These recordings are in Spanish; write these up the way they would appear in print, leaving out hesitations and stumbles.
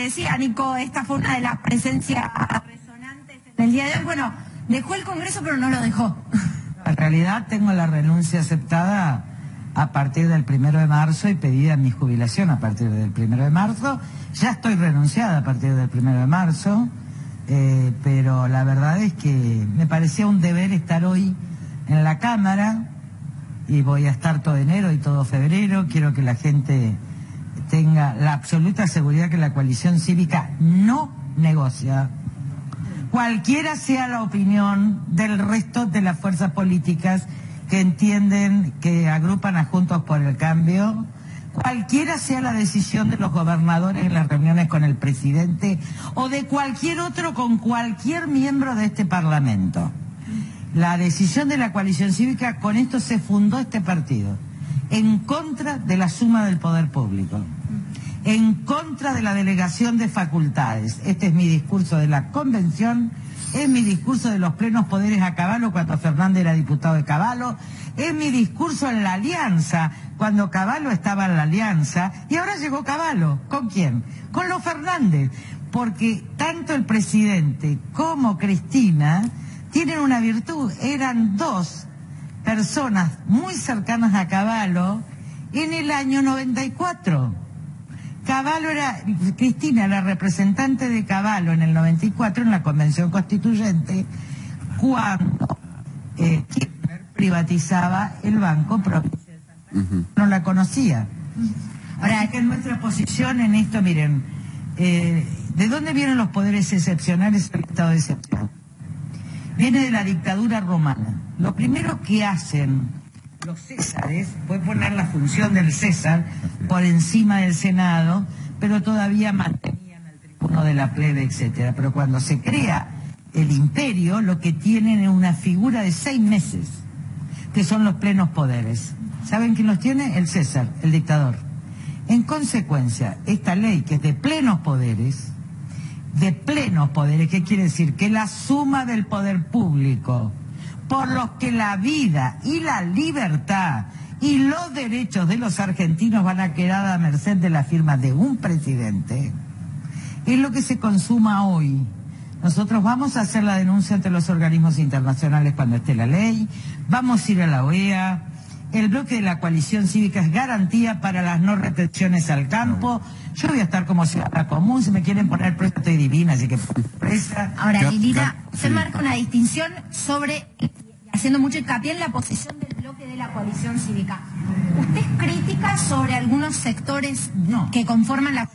decía Nico, esta fue una de las presencias resonantes en el día de hoy. Bueno, dejó el Congreso, pero no lo dejó. En realidad tengo la renuncia aceptada a partir del 1 de marzo y pedida mi jubilación a partir del 1 de marzo. Ya estoy renunciada a partir del 1 de marzo, pero la verdad es que me parecía un deber estar hoy en la Cámara y voy a estar todo enero y todo febrero. Quiero que la gente tenga la absoluta seguridad que la coalición cívica no negocia. Cualquiera sea la opinión del resto de las fuerzas políticas que entienden, que agrupan a Juntos por el Cambio, cualquiera sea la decisión de los gobernadores en las reuniones con el presidente o de cualquier otro con cualquier miembro de este Parlamento. La decisión de la coalición cívica, con esto se fundó este partido, en contra de la suma del poder público, en contra de la delegación de facultades. Este es mi discurso de la convención, es mi discurso de los plenos poderes a Cavallo cuando Fernández era diputado de Cavallo, es mi discurso en la Alianza, cuando Cavallo estaba en la Alianza, y ahora llegó Cavallo. ¿Con quién? Con los Fernández, porque tanto el presidente como Cristina tienen una virtud, eran dos personas muy cercanas a Cavallo en el año 94. Cristina era representante de Cavallo en el 94 en la Convención Constituyente, cuando Kirchner privatizaba el Banco Provincia de Santa Fe. No la conocía. Ahora, que nuestra posición en esto, miren, ¿de dónde vienen los poderes excepcionales del estado de excepción? Viene de la dictadura romana. Lo primero que hacen los césares, puede poner la función del César por encima del Senado, pero todavía mantenían al tribuno de la plebe, etcétera. Pero cuando se crea el imperio, lo que tienen es una figura de 6 meses, que son los plenos poderes. ¿Saben quién los tiene? El César, el dictador. En consecuencia, esta ley, que es de plenos poderes, ¿qué quiere decir? Que la suma del poder público, por los que la vida y la libertad y los derechos de los argentinos van a quedar a merced de la firma de un presidente, es lo que se consuma hoy. Nosotros vamos a hacer la denuncia ante los organismos internacionales cuando esté la ley, vamos a ir a la OEA. El bloque de la coalición cívica es garantía para las no retenciones al campo. Yo voy a estar como ciudadana común, si me quieren poner presa estoy divina, así que presa. Ahora, Lilita, usted marca una distinción sobre, haciendo mucho hincapié en la posición del bloque de la coalición cívica. ¿Usted es crítica sobre algunos sectores que conforman la...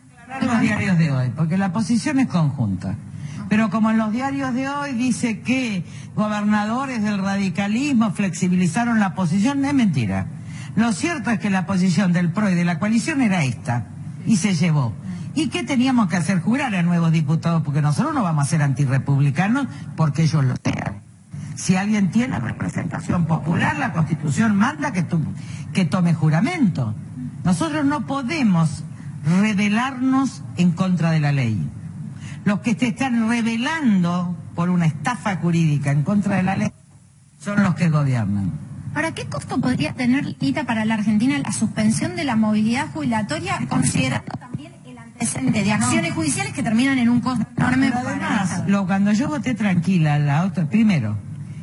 Los diarios de hoy, porque la posición es conjunta. Pero como en los diarios de hoy dice que gobernadores del radicalismo flexibilizaron la posición, es mentira. Lo cierto es que la posición del PRO y de la coalición era esta, y se llevó. ¿Y qué teníamos que hacer? Jurar a nuevos diputados, porque nosotros no vamos a ser antirrepublicanos porque ellos lo sean. Si alguien tiene representación popular, la Constitución manda que tome juramento. Nosotros no podemos rebelarnos en contra de la ley. Los que se están rebelando por una estafa jurídica en contra de la ley son los que gobiernan. Ahora, ¿qué costo podría tener, Lita, para la Argentina la suspensión de la movilidad jubilatoria, considerando también el antecedente de acciones judiciales que terminan en un costo enorme? Pero además, cuando yo voté tranquila, primero,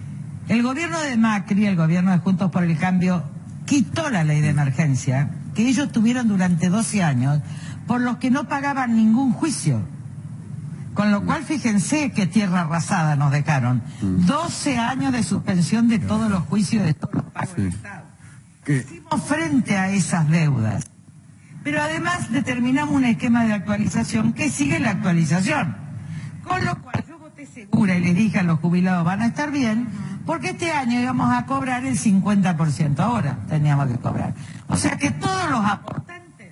el gobierno de Macri, el gobierno de Juntos por el Cambio, quitó la ley de emergencia que ellos tuvieron durante 12 años, por los que no pagaban ningún juicio. Con lo cual, fíjense qué tierra arrasada nos dejaron. 12 años de suspensión de todos los juicios, de todos los pagos del Estado. Hicimos frente a esas deudas. Pero además determinamos un esquema de actualización que sigue la actualización. Con lo cual yo voté segura y les dije a los jubilados, van a estar bien, porque este año íbamos a cobrar el 50%. Ahora teníamos que cobrar. O sea que todos los aportantes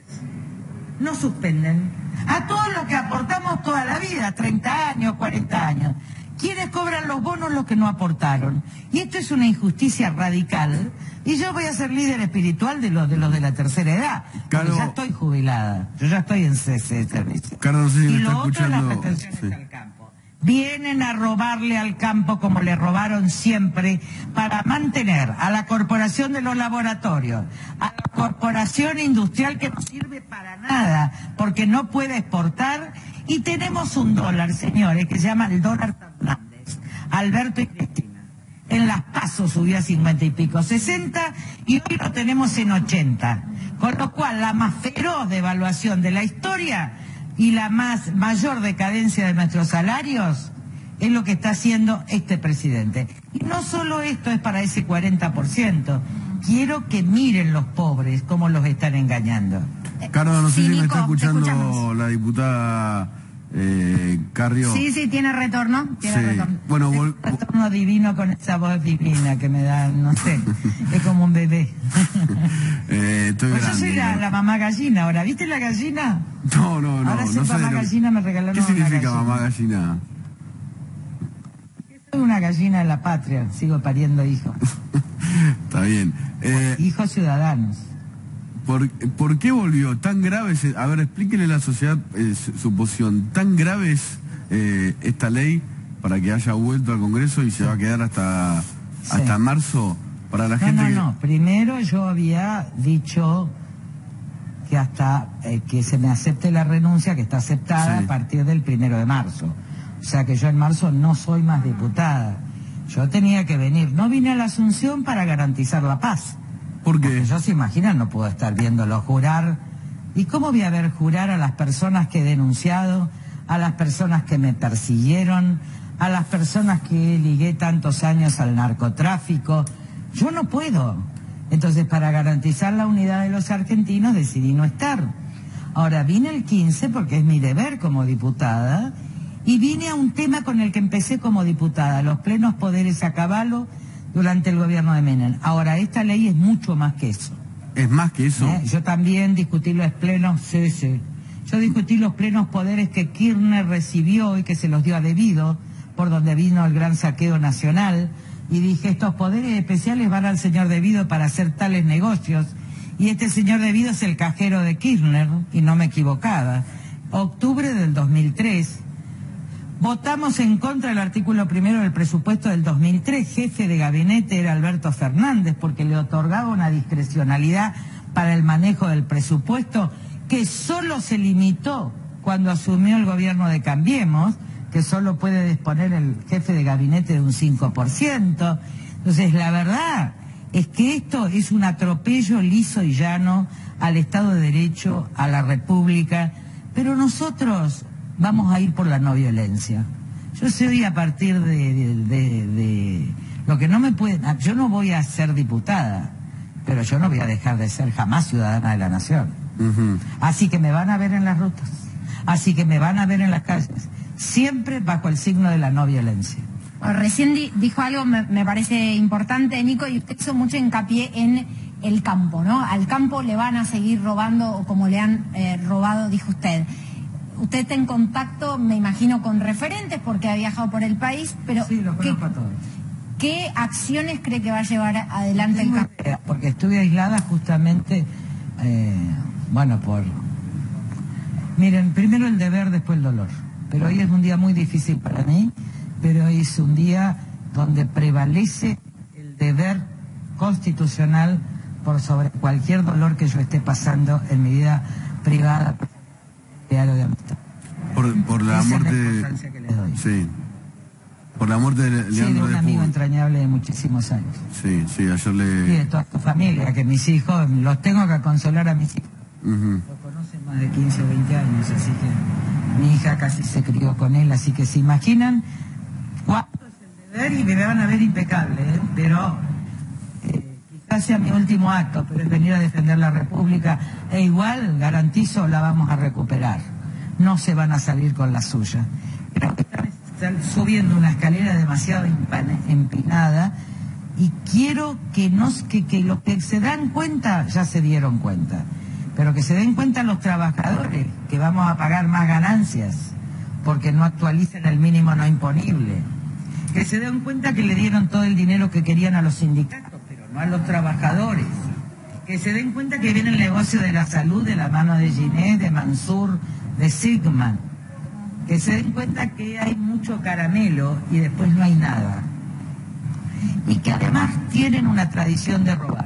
no suspenden. A todos los que aportamos toda la vida, 30 años, 40 años. ¿Quiénes cobran los bonos? Los que no aportaron. Y esto es una injusticia radical. Y yo voy a ser líder espiritual de los de la tercera edad. Porque ya estoy jubilada. Yo ya estoy en ese servicio. Carlos, no sé si y me lo está otro, escuchando. las retenciones al campo. Vienen a robarle al campo como le robaron siempre para mantener a la corporación de los laboratorios, a la corporación industrial que no sirve para nada porque no puede exportar, y tenemos un dólar, señores, que se llama el dólar Fernández, Alberto y Cristina. En las PASO subió a 50 y pico, 60, y hoy lo tenemos en 80. Con lo cual la más feroz devaluación de la historia y la mayor decadencia de nuestros salarios es lo que está haciendo este presidente. Y no solo esto es para ese 40%. Quiero que miren los pobres cómo los están engañando. Carlos, no sé Sí, si me Nico, está escuchando escuchamos. la diputada Carrió. Sí, tiene retorno. Tiene Sí. retorno. Bueno, Retorno divino con esa voz divina que me da, no sé, es como un bebé. estoy Pues yo grande. soy la mamá gallina ahora, ¿viste la gallina? No, Ahora soy no sé mamá de lo- gallina, me regalaron ¿Qué una significa gallina. mamá gallina? Soy una gallina de la patria, sigo pariendo hijos. Está bien. Hijos ciudadanos. ¿Por qué volvió tan grave? A ver, explíquele a la sociedad su posición. ¿Tan grave es esta ley para que haya vuelto al Congreso y se va a quedar hasta marzo? Para la gente No. Primero yo había dicho que hasta que se me acepte la renuncia, que está aceptada Sí. a partir del 1 de marzo. O sea que yo en marzo no soy más diputada. Yo tenía que venir. No vine a la Asunción para garantizar la paz. ¿Por qué? Porque yo, se imaginan, no puedo estar viéndolo jurar. ¿Y cómo voy a ver jurar a las personas que he denunciado, a las personas que me persiguieron, a las personas que ligué tantos años al narcotráfico? Yo no puedo. Entonces, para garantizar la unidad de los argentinos, decidí no estar. Ahora, vine el 15 porque es mi deber como diputada, y vine a un tema con el que empecé como diputada, los plenos poderes a caballo durante el gobierno de Menem. Ahora, esta ley es mucho más que eso. ¿Es más que eso? Yo también discutí los plenos, sí. Yo discutí los plenos poderes que Kirchner recibió y que se los dio a debido, por donde vino el gran saqueo nacional, y dije, estos poderes especiales van al señor Devido para hacer tales negocios, y este señor Devido es el cajero de Kirchner, y no me equivocaba. Octubre del 2003, votamos en contra del artículo 1 del presupuesto del 2003. Jefe de gabinete era Alberto Fernández, porque le otorgaba una discrecionalidad para el manejo del presupuesto que solo se limitó cuando asumió el gobierno de Cambiemos, que solo puede disponer el jefe de gabinete de un 5%. Entonces, la verdad es que esto es un atropello liso y llano al Estado de Derecho, a la República, pero nosotros vamos a ir por la no violencia. Yo soy a partir de lo que no me puede... Yo no voy a ser diputada, pero yo no voy a dejar de ser jamás ciudadana de la nación. Ujú. Así que me van a ver en las rutas, así que me van a ver en las calles, siempre bajo el signo de la no violencia. Recién dijo algo, me parece importante, Nico, y usted hizo mucho hincapié en el campo, ¿no? Al campo le van a seguir robando, o como le han robado, dijo usted. Usted está en contacto, me imagino, con referentes, porque ha viajado por el país, pero Sí, lo conozco a todos. ¿qué acciones cree que va a llevar adelante el Tengo campo? idea, porque estuve aislada justamente, por... Miren, primero el deber, después el dolor. Pero hoy es un día muy difícil para mí, pero hoy es un día donde prevalece el deber constitucional por sobre cualquier dolor que yo esté pasando en mi vida privada, diario de amistad. Por la Esa es la muerte... importancia que les doy. Sí. Por la muerte de Sí, de Leandro un de amigo Puig. entrañable de muchísimos años. Sí, ayer Y de toda tu familia, que mis hijos, los tengo que consolar a mis hijos. Ujú. Lo conocen más de 15 o 20 años, así que mi hija casi se crió con él, así que se imaginan cuánto es el deber, y me van a ver impecable, pero quizás sea mi último acto, pero es venir a defender la República, e igual garantizo la vamos a recuperar, no se van a salir con la suya. Creo que están subiendo una escalera demasiado empinada, y quiero que los que se dan cuenta ya se dieron cuenta, pero que se den cuenta los trabajadores que vamos a pagar más ganancias porque no actualizan el mínimo no imponible, que se den cuenta que le dieron todo el dinero que querían a los sindicatos, pero no a los trabajadores, que se den cuenta que viene el negocio de la salud de la mano de Ginés, de Mansur, de Sigman. que se den cuenta que hay mucho caramelo y después no hay nada. Y que además tienen una tradición de robar.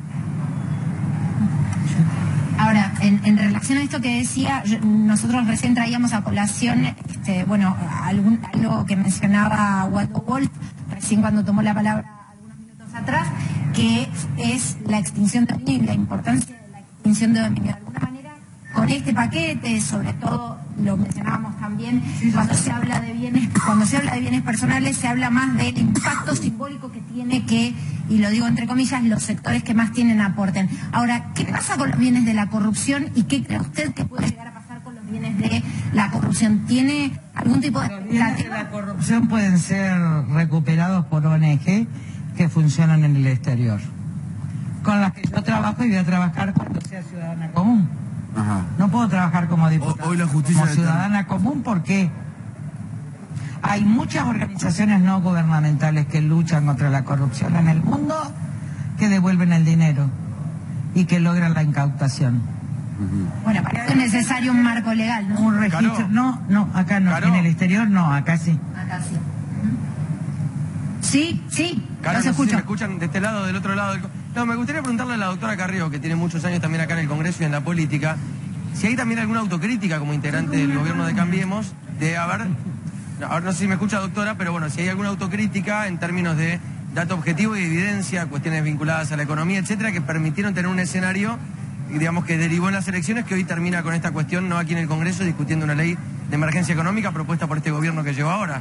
Ahora, en relación a esto que decía, nosotros recién traíamos a colación, algo que mencionaba Waldo Wolf, recién cuando tomó la palabra algunos minutos atrás, que es la extinción de dominio y la importancia de la extinción de dominio. De alguna manera, con este paquete, sobre todo, lo mencionábamos también, cuando se habla de bienes personales, se habla más del impacto simbólico que tiene que, y lo digo entre comillas, los sectores que más tienen aporten. Ahora, ¿qué pasa con los bienes de la corrupción y qué cree usted que puede llegar a pasar con los bienes de la corrupción? ¿Tiene algún tipo de... Los bienes de la corrupción pueden ser recuperados por ONG que funcionan en el exterior, con las que yo trabajo y voy a trabajar cuando sea ciudadana común. Ajá. No puedo trabajar como diputada, hoy la justicia como ciudadana común, porque hay muchas organizaciones no gubernamentales que luchan contra la corrupción en el mundo, que devuelven el dinero y que logran la incautación. Bueno, para eso es necesario un marco legal, ¿no? Un registro. Caro. No, acá no. Caro. En el exterior no, acá sí. Acá sí. Sí, Claro, los no sé si escucho. me escuchan de este lado o del otro lado. No, me gustaría preguntarle a la doctora Carrió, que tiene muchos años también acá en el Congreso y en la política, si hay también alguna autocrítica como integrante del gobierno de Cambiemos, de haber... Ahora no sé si me escucha, doctora, pero bueno, si hay alguna autocrítica en términos de dato objetivo y evidencia, cuestiones vinculadas a la economía, etcétera, que permitieron tener un escenario, digamos, que derivó en las elecciones, que hoy termina con esta cuestión, no aquí en el Congreso, discutiendo una ley de emergencia económica propuesta por este gobierno que lleva ahora.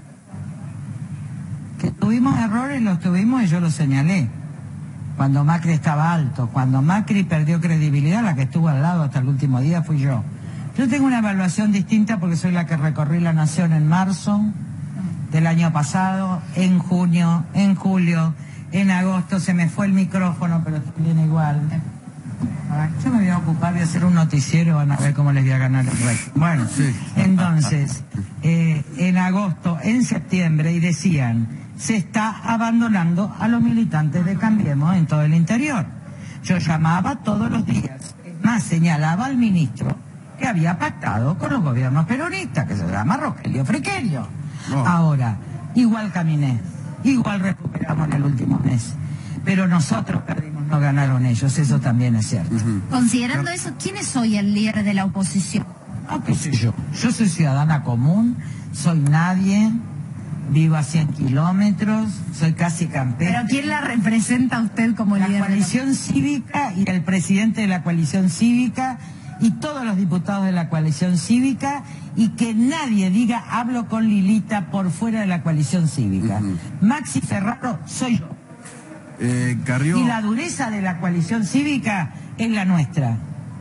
Que tuvimos errores, los tuvimos y yo los señalé. Cuando Macri estaba alto, cuando Macri perdió credibilidad, la que estuvo al lado hasta el último día fui yo. Yo tengo una evaluación distinta porque soy la que recorrí la nación en marzo del año pasado, en junio, en julio, en agosto. Se me fue el micrófono, pero viene igual. Yo me voy a ocupar de hacer un noticiero, van a ver cómo les voy a ganar el reto. Bueno, Sí. entonces, en agosto, en septiembre, y decían, se está abandonando a los militantes de Cambiemos en todo el interior. Yo llamaba todos los días, más señalaba al ministro que había pactado con los gobiernos peronistas, que se llama Rogelio Frigerio. Oh. Ahora, igual caminé, igual recuperamos en el último mes, pero nosotros perdimos, no ganaron ellos, eso también es cierto. Considerando eso, ¿quién es hoy el líder de la oposición? No, qué sé yo soy ciudadana común, soy nadie, vivo a 100 kilómetros, soy casi campestre. ¿Pero quién la representa a usted como La líder de la coalición cívica y el presidente de la coalición cívica y todos los diputados de la coalición cívica, y que nadie diga hablo con Lilita por fuera de la coalición cívica. Maxi Ferraro soy yo. Carrió. Y la dureza de la coalición cívica es la nuestra.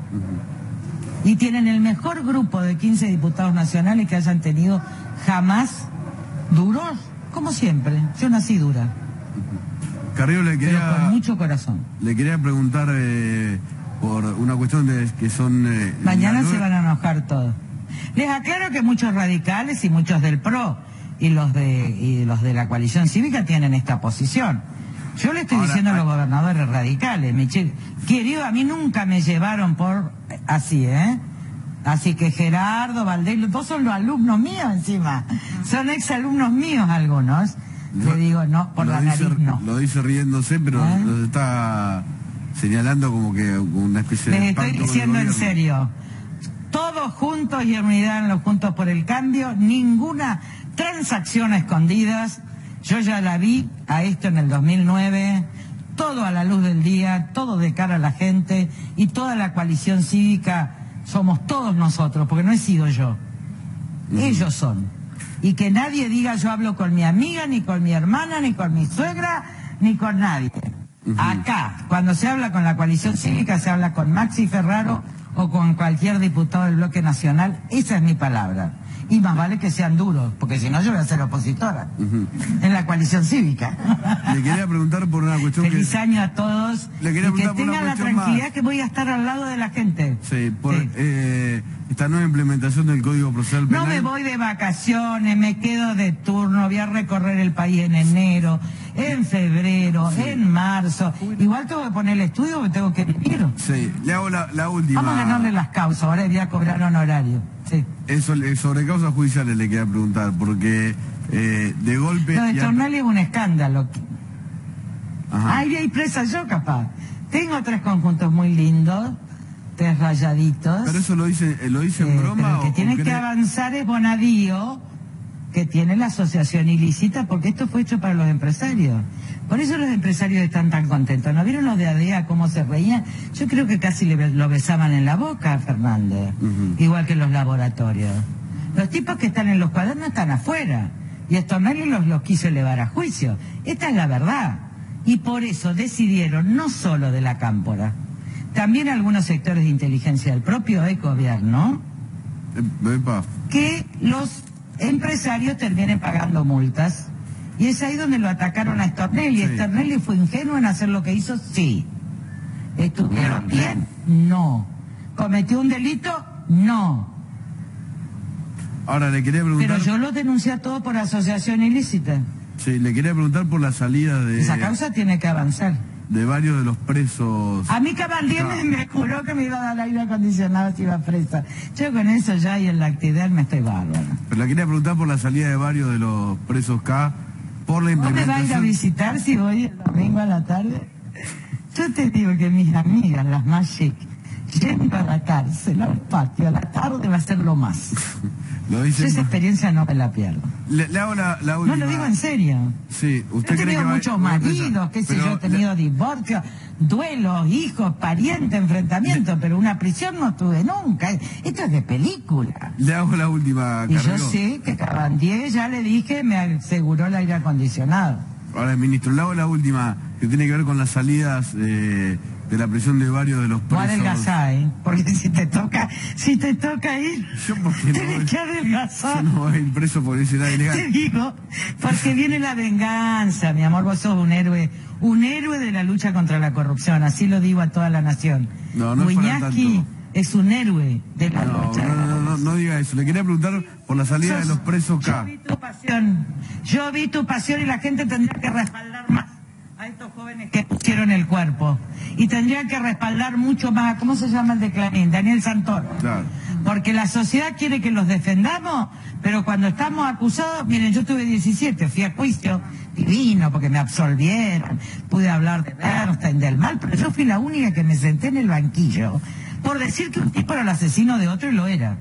Y tienen el mejor grupo de 15 diputados nacionales que hayan tenido jamás, duros, como siempre. Yo nací dura, Carrió, pero con mucho corazón. le quería preguntar por una cuestión de que son... Mañana las se van a enojar todos. Les aclaro que muchos radicales y muchos del PRO y los de la coalición cívica tienen esta posición. Yo le estoy Ahora, diciendo a los gobernadores radicales, querido, a mí nunca me llevaron por así, ¿eh? Así que Gerardo, Valdés, todos son los alumnos míos encima. Son exalumnos míos algunos. Le digo, no, por la nariz no. Lo dice riéndose, pero nos está señalando como que una especie de... Les estoy pacto con el diciendo en gobierno. serio. Todos juntos y en unidad en los Juntos por el Cambio, ninguna transacción a escondidas. Yo ya la vi a esto en el 2009, todo a la luz del día, todo de cara a la gente, y toda la coalición cívica somos todos nosotros, porque no he sido yo. Ellos son. Y que nadie diga yo hablo con mi amiga, ni con mi hermana, ni con mi suegra, ni con nadie. Acá, cuando se habla con la coalición cívica, se habla con Maxi Ferraro o con cualquier diputado del Bloque Nacional. Esa es mi palabra. Y más vale que sean duros, porque si no yo voy a ser opositora en la coalición cívica. Le quería preguntar por una cuestión Feliz año a todos. Le quería Y que preguntar por una tengan la cuestión tranquilidad más. que voy a estar al lado de la gente. Sí, por Sí. esta nueva implementación del Código Procesal Penal. No me voy de vacaciones, me quedo de turno, voy a recorrer el país en enero, en febrero, en marzo. Igual tengo que poner el estudio porque tengo que vivir. Sí, le hago la última. Vamos a ganarle las causas, ahora voy a cobrar honorario. Sí. Eso, sobre causas judiciales le quería preguntar, porque de golpe... Lo de Stornelli es un escándalo. Ajá. Ahí hay presa yo, capaz. Tengo 3 conjuntos muy lindos, 3 rayaditos. ¿Pero eso lo dice en broma? Pero el que o tiene que avanzar es Bonadío, que tiene la asociación ilícita, porque esto fue hecho para los empresarios. Por eso los empresarios están tan contentos. ¿No vieron los de ADEA cómo se reían? Yo creo que casi lo besaban en la boca a Fernández, igual que los laboratorios. Los tipos que están en los cuadernos están afuera, y Stornelli los quiso elevar a juicio. Esta es la verdad. Y por eso decidieron, no solo de la Cámpora, también algunos sectores de inteligencia del propio gobierno, que los empresarios terminen pagando multas. Y es ahí donde lo atacaron a Stornelli. Sí. ¿Stornelli fue ingenuo en hacer lo que hizo? Sí. ¿Estuvieron bien? No. ¿Cometió un delito? No. Ahora le quería preguntar... Pero yo lo denuncié a todo por asociación ilícita. Sí, le quería preguntar por la salida de... Esa causa tiene que avanzar. De varios de los presos... A mí Cabandier me juró que me iba a dar aire acondicionado si iba presa. Yo con eso ya y en la actividad me estoy bárbaro. Pero le quería preguntar por la salida de varios de los presos K, por la ¿Vos me implementación... vas a ir a visitar si voy el domingo a la tarde? Yo te digo que mis amigas, las más chic, yendo a la cárcel, al patio, a la tarde va a ser lo más. Lo dice... Yo esa experiencia no me la pierdo. Le hago la No última... lo digo en serio. Sí, usted He cree tenido que muchos maridos, qué sé yo, he tenido divorcios, duelos, hijos, parientes, enfrentamientos, pero una prisión no tuve nunca. Esto es de película. Le hago la última, Y Carrió. yo sé que Cabandier, ya le dije, me aseguró el aire acondicionado. Ahora, ministro, le hago la última, que tiene que ver con las salidas de la prisión de varios de los Vos presos. adelgazá, porque si te toca ir, Yo porque no tenés voy- que adelgazar. Yo no voy a ir preso por ese lado ilegal. Te digo, porque viene la venganza, mi amor, vos sos un héroe de la lucha contra la corrupción, así lo digo a toda la nación. No, no es para Guiñazqui tanto. es un héroe de la lucha. No diga eso. Le quería preguntar por la salida de los presos Yo K. vi tu pasión y la gente tendría que respaldar más a estos jóvenes que pusieron el cuerpo. Y tendría que respaldar mucho más, ¿cómo se llama el de Clarín? Daniel Santoro. Claro. Porque la sociedad quiere que los defendamos, pero cuando estamos acusados, miren, yo tuve 17, fui a juicio, divino, porque me absolvieron, pude hablar de Bernstein, del mal, pero yo fui la única que me senté en el banquillo por decir que un tipo era el asesino de otro y lo era.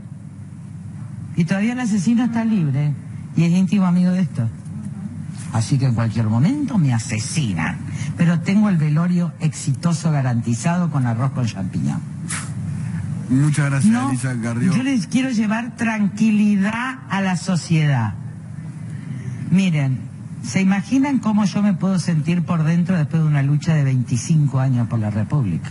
Y todavía el asesino está libre y es íntimo amigo de esto. Así que en cualquier momento me asesinan, pero tengo el velorio exitoso garantizado con arroz con champiñón. Muchas gracias, No, Elisa Carrió. yo les quiero llevar tranquilidad a la sociedad. Miren, ¿se imaginan cómo yo me puedo sentir por dentro después de una lucha de 25 años por la República?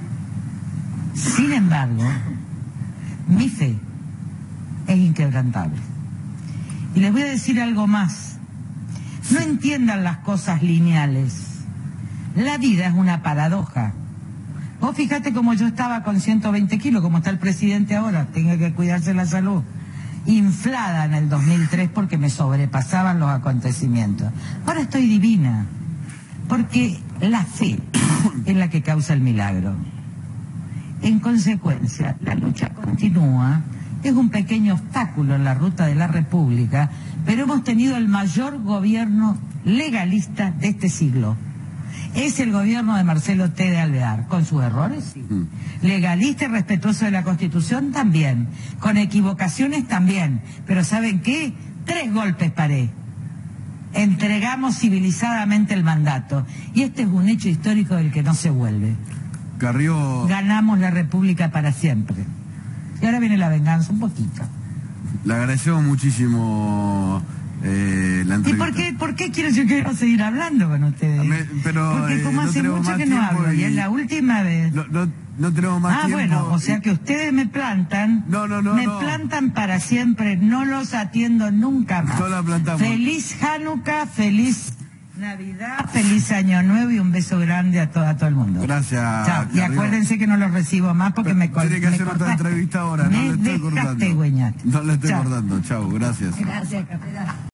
Sin embargo, mi fe es inquebrantable. Y les voy a decir algo más. No entiendan las cosas lineales. La vida es una paradoja. Vos fíjate como yo estaba con 120 kilos, como está el presidente ahora, tengo que cuidarse la salud. Inflada en el 2003 porque me sobrepasaban los acontecimientos. Ahora estoy divina, porque la fe es la que causa el milagro. En consecuencia, la lucha continúa, es un pequeño obstáculo en la ruta de la República, pero hemos tenido el mayor gobierno legalista de este siglo. Es el gobierno de Marcelo T. de Alvear, con sus errores, sí. Legalista y respetuoso de la Constitución, también. Con equivocaciones, también. Pero ¿saben qué? 3 golpes paré. Entregamos civilizadamente el mandato. Y este es un hecho histórico del que no se vuelve. Carrió... Ganamos la República para siempre. Y ahora viene la venganza, un poquito. Le agradecemos muchísimo la entrevista. ¿Y por qué quiero seguir hablando con ustedes? Pero, porque como no hace tenemos mucho más que no tiempo hablo, y es la última vez. No tenemos más tiempo. Bueno, o sea que ustedes me plantan. Me plantan para siempre, no los atiendo nunca más. No la plantamos. Feliz Hanukkah, feliz Navidad, feliz Año Nuevo y un beso grande a todo el mundo. Gracias. Chao. Y acuérdense que no los recibo más porque me cortaste. Tiene que hacer otra entrevista ahora, no le estoy cortando. Güeñate. No le estoy Chao. cortando. Chao, gracias. Gracias, capitán.